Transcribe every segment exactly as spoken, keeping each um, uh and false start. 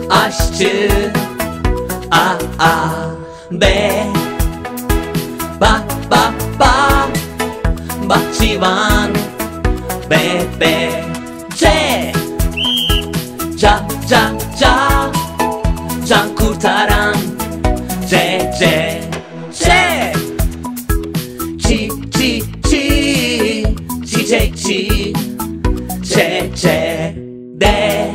aşçı, A, A, B, ba, ba, ba, bahçıvan, B, B, C, ca, ca, ca, can kurtaran, C, C, C, çi, çi, çi, çiçekçi, Ç, Ç, D,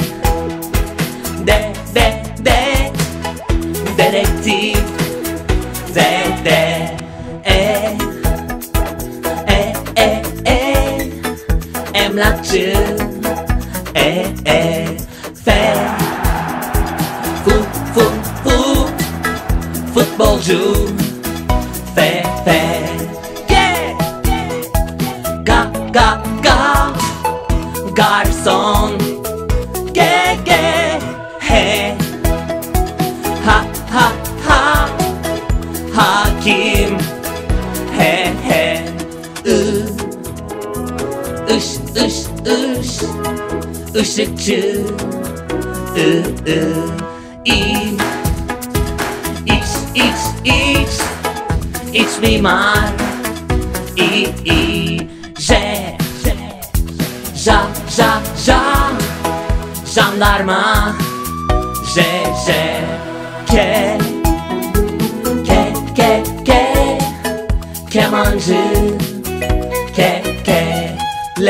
D, D, D, dedektif, D, D, E, E, E, E, emlakçı, E, E, F, Fu, fu, fu, futbolcu, F, F, G, Ga, ga, ga, garson, G, G, H, ha, ha, ha, hakim, H, H, I, ış, ış, ış, ışıkçı, I, I, İ, iç, iç, iç, iç mimar, İ, İ, J, ja, ja, ja, jandarma, J, J, K, K, K, K, kemancı, K, K, L,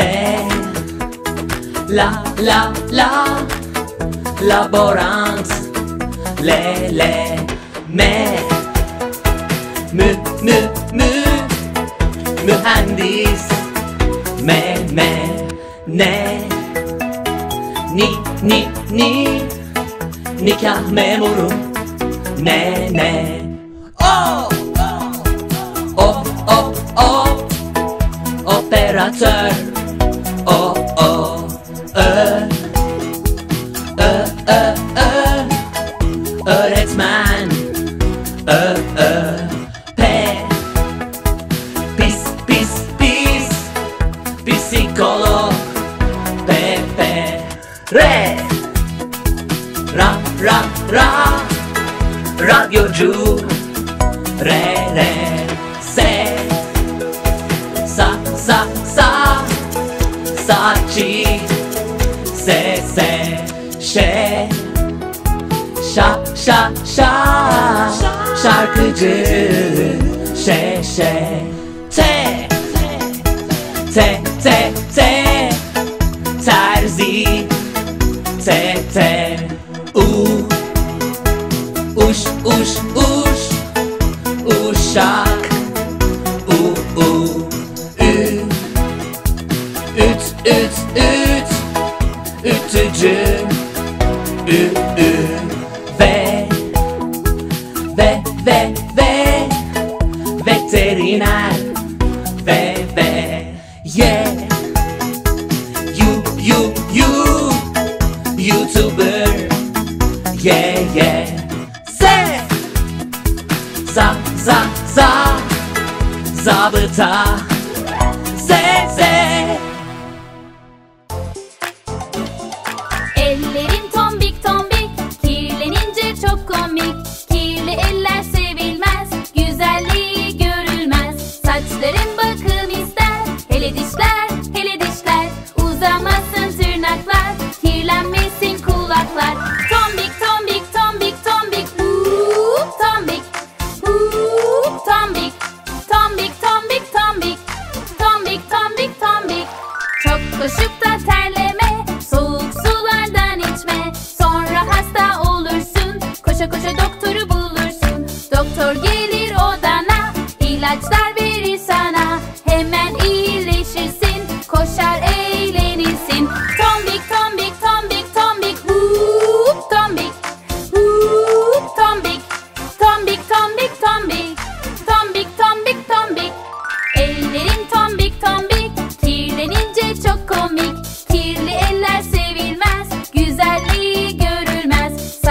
la, la, la, laborant, L, L, M, mü, mü, mü, mühendis, M, M, ne, ni, ni, ni, nikah memuru, ne, ne, o, o, o, o, operatör, o, o, ö, ö, ö, ö, öğretmen, ö, ö, p, pis, pis, pis, psikolog, p, p, r, ra, ra, ra, radyocu, r, r, s, sa, sa, sa, saatçi, s, s, ş, şa, şa, şa, şarkıcı, ş, ş, t, t, t, t, terzi, t, t, u, uş, uş, uş, uşak, u, u, ü, üt, üt, üt, ütücü, ü, ü, ve, ve, ve, ve, veteriner, ve, ve, ye, yu, yu, yu, YouTuber, ye, ye, se, za, za, za, zabıta, se, se. Ellerin tombik tombik, kirlenince çok komik. Kirli eller sevilmez, güzelliği görülmez. Saçların bakım ister, hele dişler, hele dişler. Uzamasın tırnaklar, kirlenmesin kulaklar. Tombik tombik tombik tombik, uuu tombik, uuu tombik, tombik tombik tombik, tombik tombik tombik. Çok koşup da terleme, soğuk sulardan içme. Sonra hasta olursun, koşa koşa doktoru bulursun. Doktor gelir odana, ilaçlar verir sana. Hemen iyileşirsin, koşar eğlenirsin. Tombik tombik tombik tombik, huuup tombik, huuup tombik, tombik tombik tombik, tombik tombik tombik. Ellerin tombik tombik, kirlenince çok komik. Kirli eller sevilmez, güzelliği görülmez.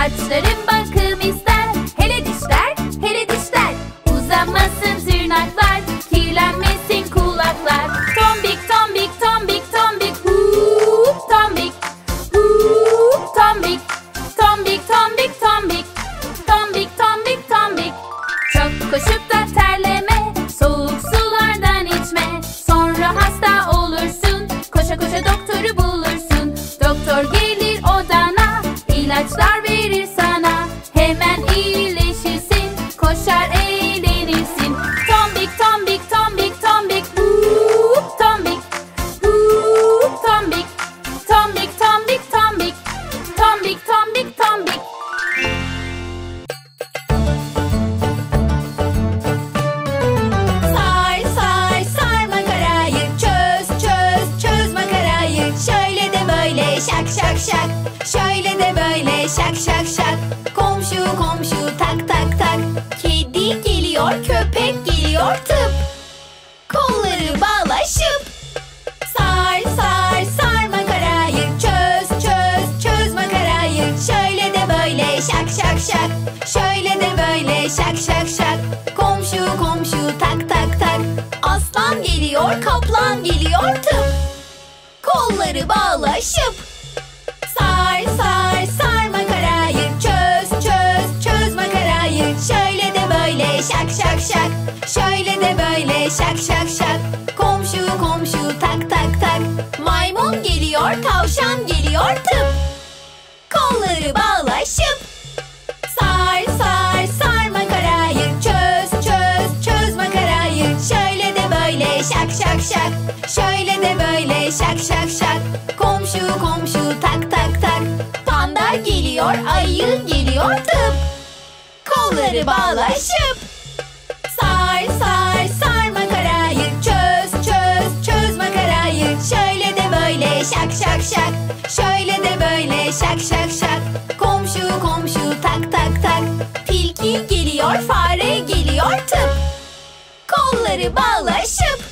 ilaçlar verir sana. Hemen iyileşirsin, koşar eğlenirsin. Tombik tombik tombik tombik, hup tombik, hup tombik. Tombik tombik tombik, tombik tombik tombik. Sar sar sar makarayı, çöz çöz çöz makarayı. Şöyle de böyle şak şak şak, şöyle de böyle şak şak şak. Komşu komşu tak tak tak, kedi geliyor köpek geliyor tıp. Kolları bağla şıp. Sar sar sar makarayı, çöz çöz çöz makarayı. Şöyle de böyle şak şak şak, şöyle de böyle şak şak şak. Komşu komşu tak tak tak, aslan geliyor kaplan geliyor tıp. Kolları bağla şıp. Sar sar sar makarayı, çöz çöz çöz makarayı. Şöyle de böyle şak şak şak, şöyle de böyle şak şak şak. Komşu komşu tak tak tak, maymun geliyor tavşan geliyor tıp. Kolları bağla şıp. Sar sar sar makarayı, çöz çöz çöz makarayı. Şöyle de böyle şak şak şak, şöyle de böyle şak şak şak. Komşu komşu tak tak tak, panda geliyor ayı geliyor tıp. Kolları bağla şıp. Sar sar sar makarayı, çöz çöz çöz makarayı. Şöyle de böyle şak şak şak, şöyle de böyle şak şak şak. Komşu komşu tak tak tak, tilki geliyor fare geliyor tıp. Kolları bağla şıp.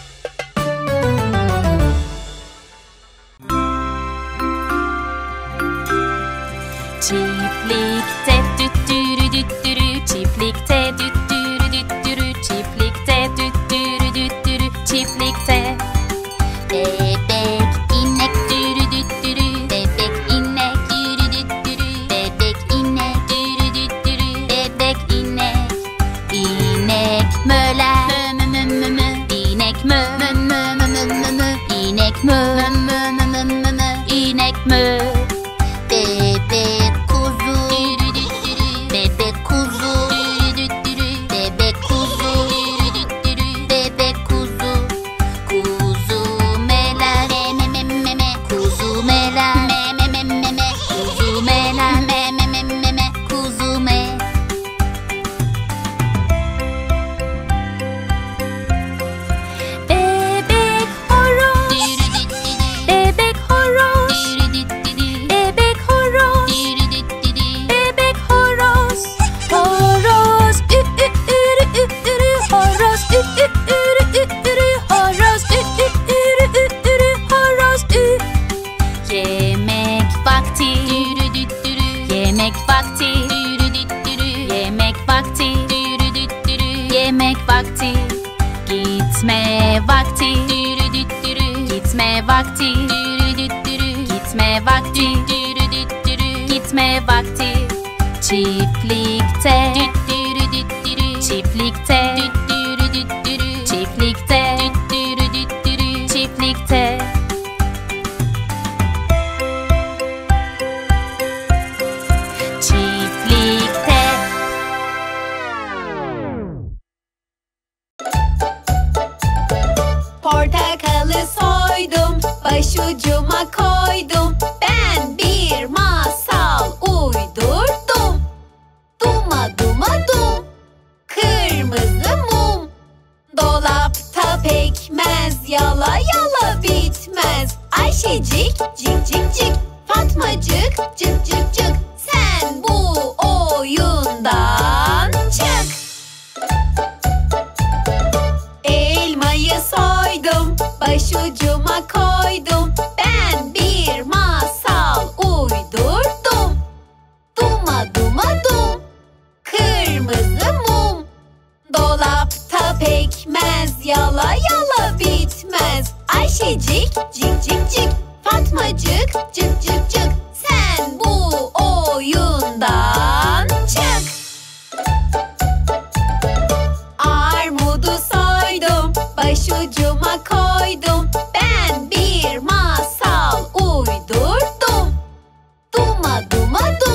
Çiftlikte düttürü düttürü, çiftlikte düttürü düttürü, çiftlikte düttürü düttürü, çiftlikte. Bebek inek dürü düttürü, bebek inek dürü düttürü, bebek inek dürü düttürü, bebek inek. İnek möler mö mö mö mö, inek mö mö mö mö mö mö, inek mö mö mö mö mö mö, inek mö. Bebek kuzu dürü düttürü, bebek kuzu dürü düttürü, bebek kuzu dürü düttürü, bebek kuzu. Kuzu meler me me me me, kuzu meler me me me me me, kuzu meler me me me me me, kuzu me. Bebek horoz dürü düttürü, bebek horoz dürü düttürü, bebek horoz dürü düttürü, bebek horoz. Horoz ü ü ürü ü ürü, horoz ü ü ürü ü ürü, horoz ü ü ürü ü ürü, horoz ü. Yemek vakti dürü düttürü, yemek vakti dürü düttürü, yemek vakti dürü düttürü, yemek vakti. Gitme vakti dürü düttürü, gitme vakti dürü düttürü, gitme vakti dürü düttürü, gitme vakti. Çiftlikte düttürü düttürü, çiftlikte düttürü düttürü, çiftlikte düttürü düttürü, çiftlikte. Çiftlikte. Portakalı soydum, başucuma koydum. Ben bir masal uydurdum. Duma duma dum, kırmızı mum. Dolapta pekmez, yala yala bitmez. Ayşecik cik cik cik, Fatmacık cık cık cık. Sen bu oyundan çık. Elmayı soydum, başucuma koydum. Ben bir masal uydurdum. Duma duma dum, kırmızı mum. Dolapta pekmez, yala yala bitmez. Ayşecik cik cik cik, Fatmacık cık cık cık. Sen bu oyundan çık. Armudu soydum, başucuma koydum. Ben bir masal uydurdum. Duma duma dum,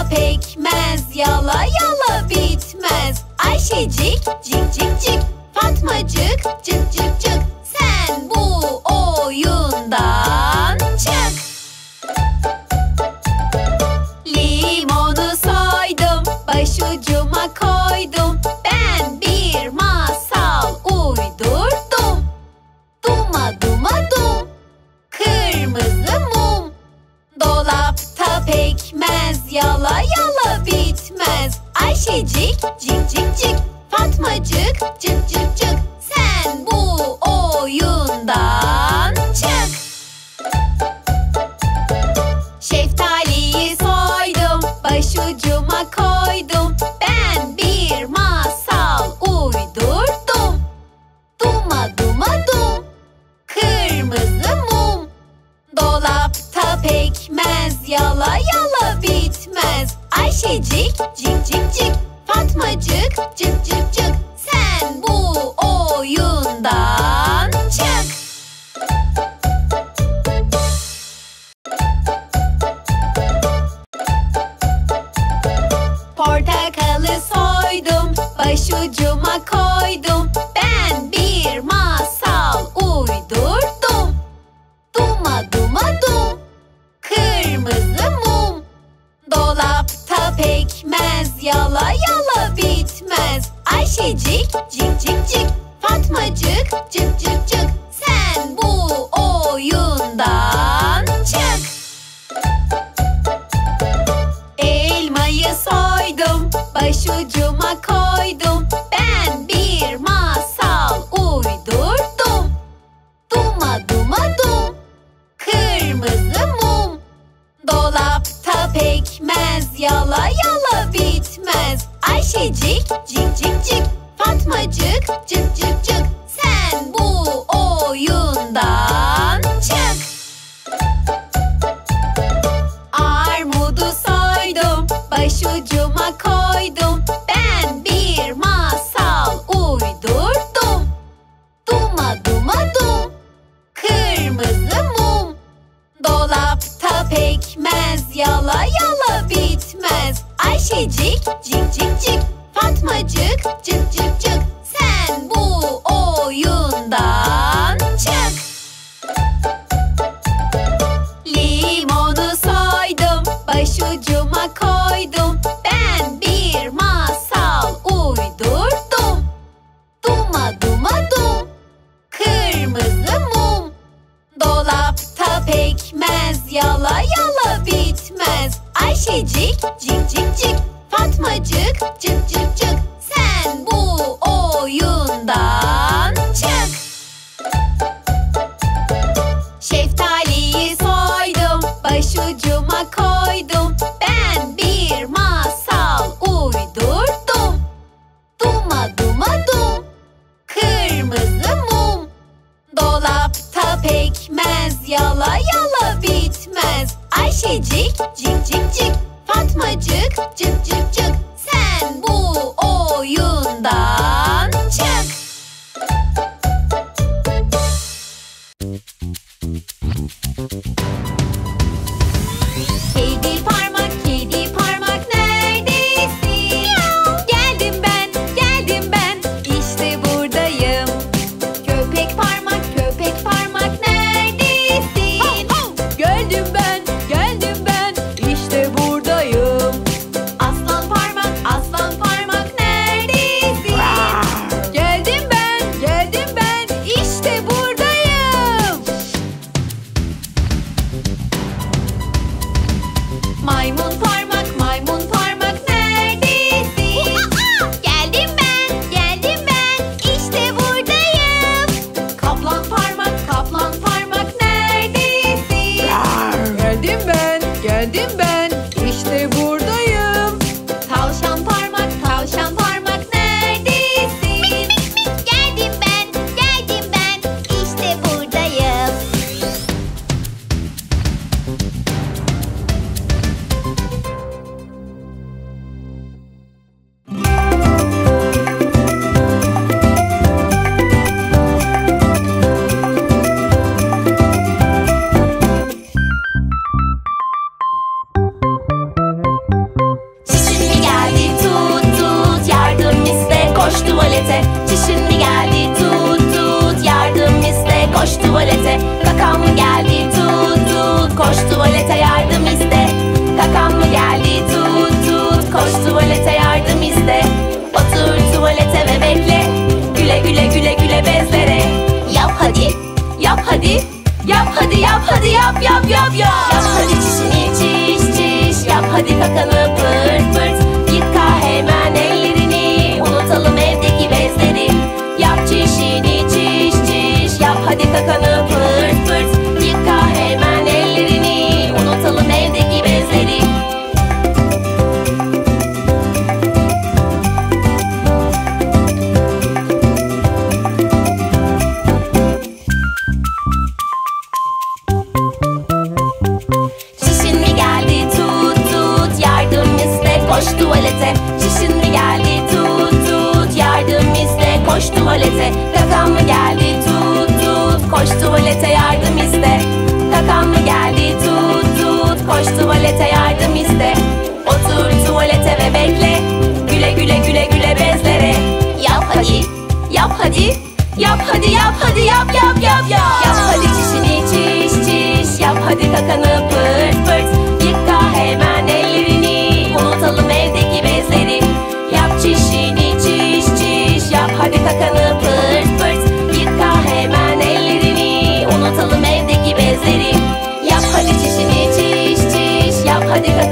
pekmez, yala yala bitmez. Ayşecik cik cik cik, Fatmacık cık cık cık. Sen bu oyundan çık. Limonu soydum, başucuma koydum. Ben bir masal uydurdum. Duma duma dum, kırmızı mum. Dolapta pekmez, yala yala bitmez. Ayşecik cik cik cik, Fatmacık cık cık cık. Sen bu oyundan çık. Şeftaliyi soydum, başucuma koydum. Ben bir masal uydurdum. Duma duma dum, kırmızı mum. Dolapta pekmez, yala yala bitmez. Ayşecik cik cik cik, Fatmacık cık cık cık. Sen bu oyundan çık. Portakalı soydum, başucuma koydum. Ben bir masal uydurdum. Duma duma dum, kırmızı mum. Dolapta pekmez, yala yala bitmez. Ayşecik cik cik cik, Fatmacık cık cık cık. Sen bu oyundan çık. Elmayı soydum, başucuma koydum. Ben bir masal uydurdum. Duma duma dum, kırmızı mum. Dolapta pekmez, yala yala bitmez. Ayşecik cik cik cik, Fatmacık cık cık cık. Sen bu oyundan çık. Armudu soydum, başucuma koydum. Ben bir masal uydurdum. Duma duma dum, kırmızı mum. Dolapta pekmez, yala yala bitmez. Ayşecik cik cik cik, Fatmacık cık cık cık. Sen bu oyundan çık. Limonu soydum, başucuma koydum. Ben bir masal uydurdum. Duma duma dum, kırmızı mum. Dolapta pekmez, yala yala bitmez. Ayşecik cik cik cik, Fatmacık cık cık cık. Sen bu oyundan çık. Şeftaliyi soydum, başucuma koydum. Ben bir masal uydurdum. Duma duma dum, kırmızı mum. Dolapta pekmez, yala yala bitmez. Ayşecik cik cik cik, Fatmacık cık cık cık. Sen bu oyundan çık. Kedi parmak, kedi parmak neredesin? Geldim ben, geldim ben, işte buradayım. Köpek parmak, köpek parmak neredesin? Geldim ben, geldim ben, işte buradayım. Aslan parmak, aslan parmak neredesin? Geldim ben, geldim ben, işte buradayım. Maymun parmak, maymun parmak neredesin? Geldim ben, geldim ben, işte buradayım. Kaplan parmak, kaplan parmak neredesin? Geldim ben, geldim ben, işte buradayım. Tavşan parmak, tavşan parmak neredesin? Geldim ben, geldim ben, işte buradayım. hadi kakanı pırt pırt. Yıka hemen ellerini, unutalım evdeki bezleri. Yap çişini çiş çiş, yap hadi kakanı pırt pırt. Yıka hemen ellerini, unutalım evdeki bezleri. Çişin mi geldi tut tut, yardım iste koş tuvalete. Çişin mi geldi tut tut, yardım iste koş tuvalete. Kakan mı geldi tut tut, koş tuvalete yardım iste. Kakan mı geldi tut tut, koş tuvalete yardım iste. Otur tuvalete ve bekle, güle güle güle güle bezlere. Yap hadi, yap hadi, yap hadi yap hadi yap yap yap yap. Yap hadi çişini çiş çiş, yap hadi kakanı pırt pırt. Yıka hemen ellerini, unutalım evdeki bezleri. Yap çişini çiş çiş, yap hadi kakanı pırt pırt. Yıka hemen ellerini, unutalım evdeki bezleri. Yap hadi çişini çiş çiş, yap hadi kakanı